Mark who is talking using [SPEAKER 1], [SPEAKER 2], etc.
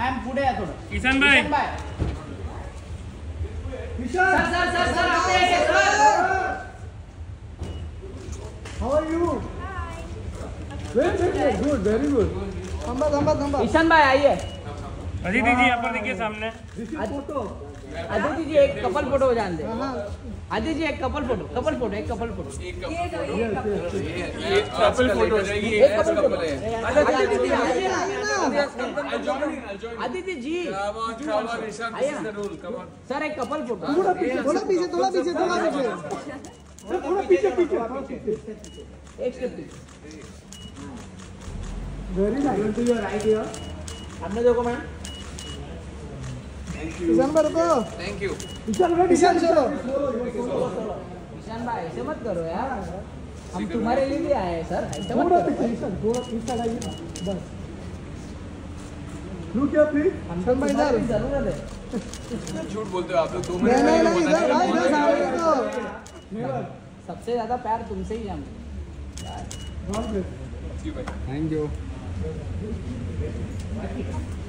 [SPEAKER 1] Ma'am पुढे या थोडं.
[SPEAKER 2] किशन भाई
[SPEAKER 1] sir
[SPEAKER 3] how are you? Very good, very good. थांबा.
[SPEAKER 1] ईशान भाई आइए.
[SPEAKER 2] अदिति जी यहाँ पर देखिए सामने.
[SPEAKER 1] आदित्य जी एक कपल फोटो हो जान दे. आदित्य जी एक कपल फोटो.
[SPEAKER 2] कपल फोटो
[SPEAKER 1] एक कपल फोटो
[SPEAKER 2] है.
[SPEAKER 1] आदित्य जी सर एक कपल फोटो.
[SPEAKER 3] थोड़ा पीछे. सर थोड़ा पीछे.
[SPEAKER 1] एक step.
[SPEAKER 3] Very nice.
[SPEAKER 1] To your right here. आपने देखो मैम.
[SPEAKER 3] ईशान भाई रुको.
[SPEAKER 4] Thank you.
[SPEAKER 3] ईशान चलो.
[SPEAKER 1] ईशान भाई ऐसे मत करो यार. हम तुम्हारे लिए भी आए हैं सर. ऐसे मत
[SPEAKER 3] थोड़ा
[SPEAKER 1] करो.
[SPEAKER 3] पीछे. ईशान थोड़ा पीछे आइए बस. रुक जाओ प्लीज.
[SPEAKER 1] हमको तुम्हारी जरूरत है.
[SPEAKER 4] झूठ बोलते हो आप लोग. 2 मिनट
[SPEAKER 3] नहीं इधर सामने को.
[SPEAKER 1] सबसे ज्यादा प्यार तुमसे ही हम.
[SPEAKER 3] God bless.
[SPEAKER 4] Thank you.